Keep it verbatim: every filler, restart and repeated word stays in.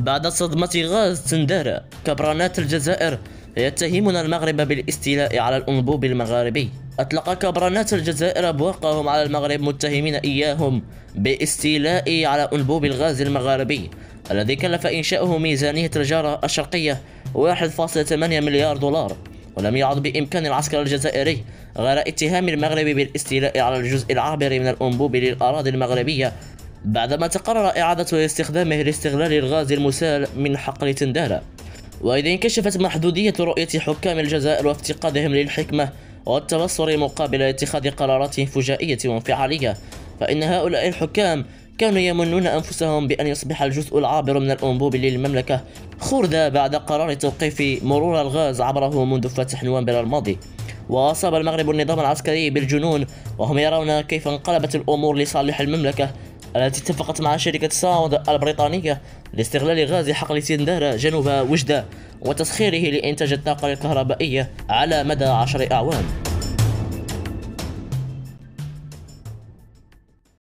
بعد صدمة غاز تندارا، كبرانات الجزائر يتهمون المغرب بالاستيلاء على الأنبوب المغاربي. أطلق كبرانات الجزائر أبواقهم على المغرب متهمين إياهم باستيلاء على أنبوب الغاز المغاربي الذي كلف إنشاؤه ميزانية الجارة الشرقية واحد فاصلة ثمانية مليار دولار، ولم يعد بإمكان العسكر الجزائري غير اتهام المغرب بالاستيلاء على الجزء العابر من الأنبوب للأراضي المغربية بعدما تقرر إعادة استخدامه لاستغلال الغاز المسال من حقل تندارا. وإذا انكشفت محدودية رؤية حكام الجزائر وافتقادهم للحكمة والتبصر مقابل اتخاذ قرارات فجائية وانفعالية، فإن هؤلاء الحكام كانوا يمنون أنفسهم بأن يصبح الجزء العابر من الأنبوب للمملكة خردة بعد قرار توقيف مرور الغاز عبره منذ فتح نوفمبر الماضي. وأصاب المغرب النظام العسكري بالجنون وهم يرون كيف انقلبت الأمور لصالح المملكة التي اتفقت مع شركة ساوند البريطانية لاستغلال غاز حقل تندارا جنوب وجدة وتسخيره لإنتاج الطاقة الكهربائية على مدى عشر أعوام.